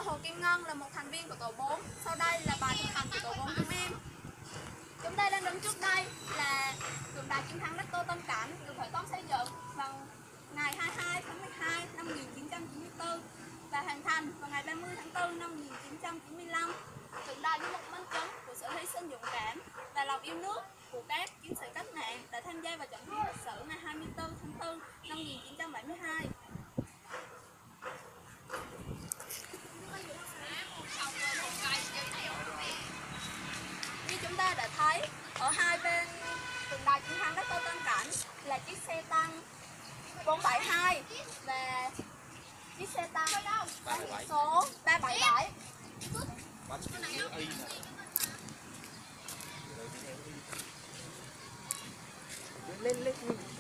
Hồ Kim Ngân là một thành viên của tổ 4. Sau đây là bài thực hành của tổ 4 chúng em. Chúng ta đang đứng trước đây là tượng đài chiến thắng Đắc Tô Tân Cảnh được khởi công xây dựng vào ngày 22 tháng 12 năm 1994 và hoàn thành vào ngày 30 tháng 4 năm 1995. Tượng đài như một minh chứng của sự hy sinh dũng cảm và lòng yêu nước của các chiến sĩ cách mạng đã tham gia vào trận chiến lịch sử ngày 24 tháng 4 năm 1972. Như chúng ta đã thấy, ở hai bên tượng đài chiến thắng Đắc Tô Tân Cảnh là chiếc xe tăng 472 và chiếc xe tăng số 377. Lên.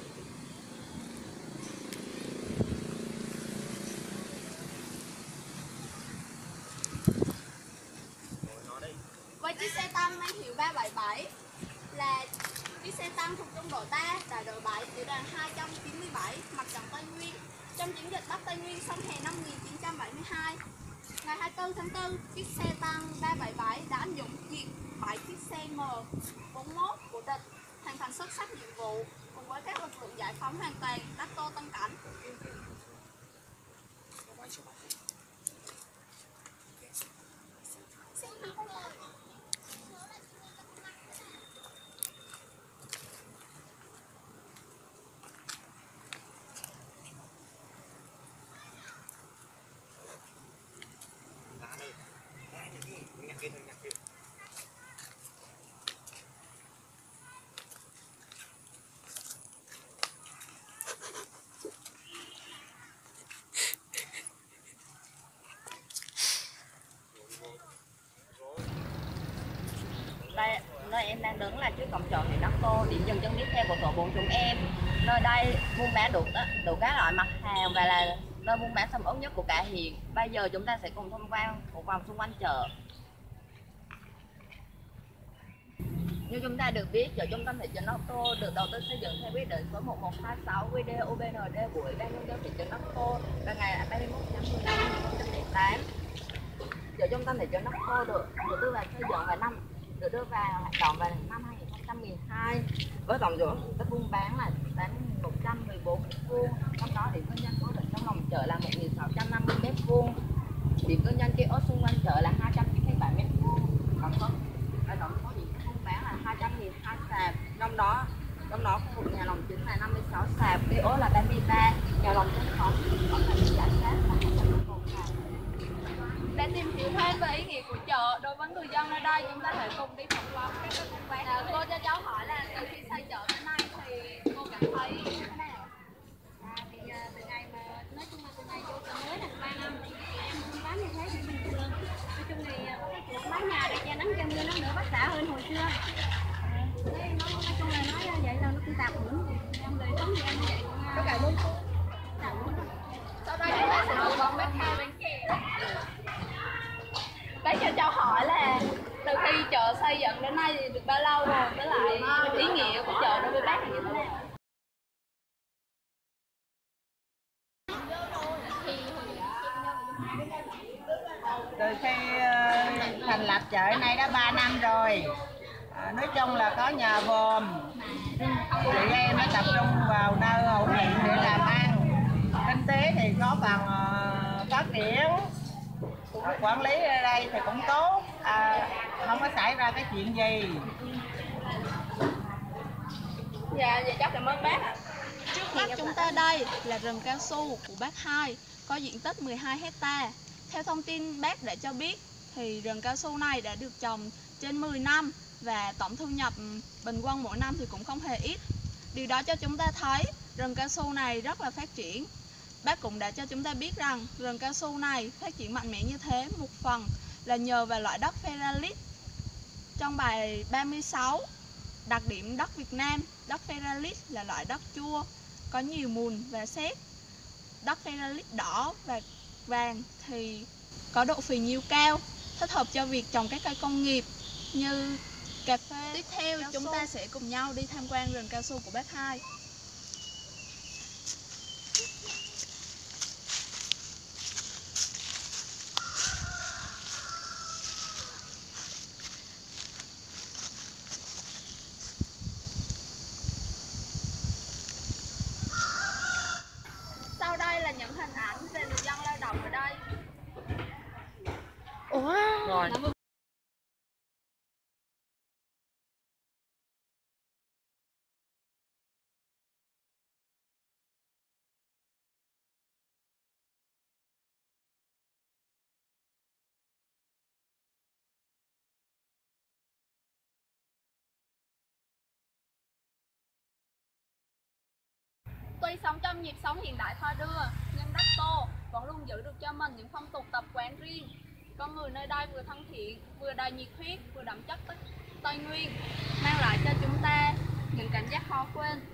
Với chiếc xe tăng mang hiệu 377 là chiếc xe tăng thuộc trung đội ta, đại đội 7, tiểu đoàn 297, mặt trận Tây Nguyên trong chiến dịch Bắc Tây Nguyên xong hè năm 1972. Ngày 24 tháng 4, chiếc xe tăng 377 đã anh dũng diệt 7 chiếc xe M41 của địch, hoàn thành xuất sắc nhiệm vụ cùng với các lực lượng giải phóng hoàn toàn Đắc Tô Tân Cảnh. Đây, nơi em đang đứng là trước cổng chợ huyện Đắc Tô, điểm dừng chân tiếp theo của tổ 4 chúng em. Nơi đây buôn bán đủ các loại mặt hàng và là nơi buôn bán sầm uất nhất của cả huyện. Bây giờ chúng ta sẽ cùng tham quan một vòng xung quanh chợ. Như chúng ta được biết, chợ trung tâm thị trấn Đắc Tô được đầu tư xây dựng theo quyết định số 1126 QĐ UBND của Ủy ban nhân dân thị trấn Đắc Tô vào ngày 31 tháng 10 năm 2008. Chợ trung tâm thị trấn Đắc Tô được đưa vào xây dựng được đưa vào hoạt động vào năm 2012 với tổng diện tích buôn bán là 114 m², trong đó điểm kinh doanh cố định trong lòng chợ là 1.650 m², điểm kinh doanh kiosk xung quanh chợ là 297 m², tổng số điểm buôn bán là 202 sạp, trong đó khu vực nhà lòng chính là 56 sạp, kiosk là 33, nhà lòng chính có là giải sát là 201 sạp. Để tìm hiểu thêm về ý nghĩa của chợ đối với người dân ở đây, chúng ta hãy cùng đi phỏng vấn các buôn bán. Cô cho cháu hỏi là từ khi xây chợ đến nay thì cô cảm thấy như thế nào? Từ ngày mà nói chung là từ ngày vô chợ mới là 3 năm thì em buôn bán như thế thì bình thường. Nói chung thì có cái chuyện bán nhà để che nắng cho mưa nó đỡ vất vả hơn hồi xưa. Nói chung là nói vậy là nó cũng tạm ổn. Em đời sống thì em như vậy cũng Có cả luôn. tạm ổn. Sau đây chúng ta sẽ cùng vấn bếp Kha bánh chè. Bác cho cháu hỏi là từ khi chợ xây dựng đến nay thì được bao lâu rồi, với lại ý nghĩa của chợ đối với bác là như thế nào? Từ khi thành lập chợ này đã 3 năm rồi. Nói chung là có nhờ vòm, chị em nó tập trung vào nơi ổn định để làm ăn. Kinh tế thì có phần phát triển, quản lý ở đây thì cũng tốt, không có xảy ra cái chuyện gì. Dạ, vậy cháu cảm ơn bác ạ. Trước mắt chúng ta đây là rừng cao su của bác Hai, có diện tích 12 hecta. Theo thông tin bác đã cho biết thì rừng cao su này đã được trồng trên 10 năm và tổng thu nhập bình quân mỗi năm thì cũng không hề ít. Điều đó cho chúng ta thấy rừng cao su này rất là phát triển. Bác cũng đã cho chúng ta biết rằng rừng cao su này phát triển mạnh mẽ như thế một phần là nhờ vào loại đất Pheralite. Trong bài 36, đặc điểm đất Việt Nam, đất Pheralite là loại đất chua, có nhiều mùn và sét. Đất Pheralite đỏ và vàng thì có độ phì nhiêu cao, thích hợp cho việc trồng các cây công nghiệp như cà phê. Tiếp theo chúng ta sẽ cùng nhau đi tham quan rừng cao su của bác Hai. rồi. Tuy sống trong nhịp sống hiện đại thoi đưa, nhưng Đắc Tô vẫn luôn giữ được cho mình những phong tục tập quán riêng. Con người nơi đây vừa thân thiện, vừa đầy nhiệt huyết, vừa đậm chất Tây Nguyên, mang lại cho chúng ta những cảm giác khó quên.